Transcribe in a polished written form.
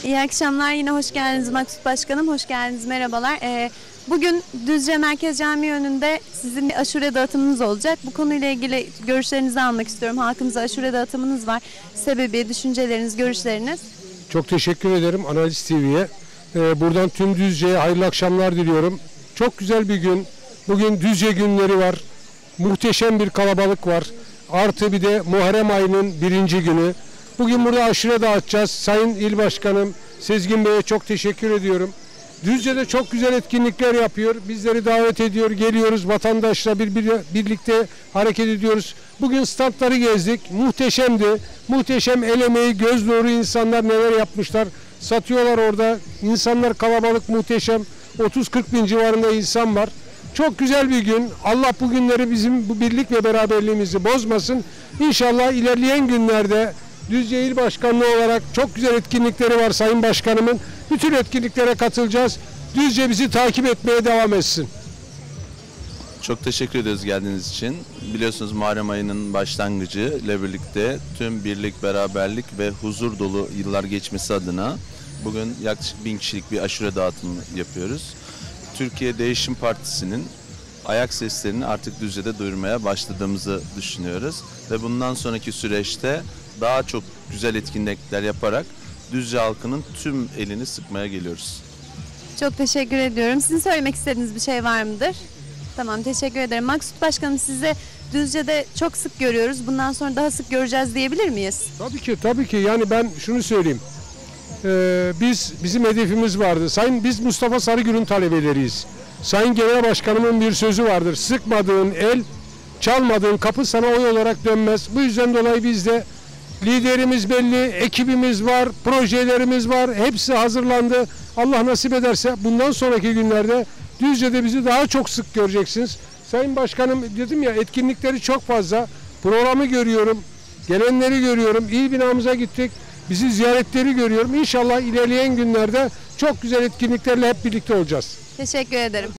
İyi akşamlar. Yine hoş geldiniz Maksut Başkanım. Hoş geldiniz. Merhabalar. Bugün Düzce Merkez Camii önünde sizin bir aşure dağıtımınız olacak. Bu konuyla ilgili görüşlerinizi almak istiyorum. Halkımıza aşure dağıtımınız var. Sebebi, düşünceleriniz, görüşleriniz. Çok teşekkür ederim Analiz TV'ye. Buradan tüm Düzce'ye hayırlı akşamlar diliyorum. Çok güzel bir gün. Bugün Düzce günleri var. Muhteşem bir kalabalık var. Artı bir de Muharrem ayının 1. günü. Bugün burada aşure dağıtacağız. Sayın İl Başkanım Sezgin Bey'e çok teşekkür ediyorum. Düzce'de çok güzel etkinlikler yapıyor. Bizleri davet ediyor. Geliyoruz vatandaşla birlikte hareket ediyoruz. Bugün standları gezdik. Muhteşemdi. Muhteşem el emeği, göz nuru insanlar neler yapmışlar. Satıyorlar orada. İnsanlar kalabalık, muhteşem. 30-40 bin civarında insan var. Çok güzel bir gün. Allah bu günleri bizim bu birlik ve beraberliğimizi bozmasın. İnşallah ilerleyen günlerde Düzce İl Başkanlığı olarak çok güzel etkinlikleri var Sayın Başkanımın. Bütün etkinliklere katılacağız. Düzce bizi takip etmeye devam etsin. Çok teşekkür ediyoruz geldiğiniz için. Biliyorsunuz Muharrem ayının başlangıcı ile birlikte tüm birlik, beraberlik ve huzur dolu yıllar geçmesi adına bugün yaklaşık 1000 kişilik bir aşure dağıtımı yapıyoruz. Türkiye Değişim Partisi'nin ayak seslerini artık Düzce'de duyurmaya başladığımızı düşünüyoruz. Ve bundan sonraki süreçte daha çok güzel etkinlikler yaparak Düzce halkının tüm elini sıkmaya geliyoruz. Çok teşekkür ediyorum. Sizin söylemek istediğiniz bir şey var mıdır? Tamam, teşekkür ederim. Maksut Başkanım, sizi Düzce'de çok sık görüyoruz. Bundan sonra daha sık göreceğiz diyebilir miyiz? Tabii ki. Yani ben şunu söyleyeyim. Bizim hedefimiz vardı. Biz Mustafa Sarıgül'ün talebeleriyiz. Sayın Genel Başkanımın bir sözü vardır. Sıkmadığın el, çalmadığın kapı sana oy olarak dönmez. Bu yüzden dolayı biz de liderimiz belli, ekibimiz var, projelerimiz var. Hepsi hazırlandı. Allah nasip ederse bundan sonraki günlerde Düzce'de bizi daha çok sık göreceksiniz. Sayın Başkanım, dedim ya, etkinlikleri çok fazla. Programı görüyorum, gelenleri görüyorum. İl binamıza gittik. Bizi ziyaretleri görüyorum. İnşallah ilerleyen günlerde çok güzel etkinliklerle hep birlikte olacağız. Teşekkür ederim.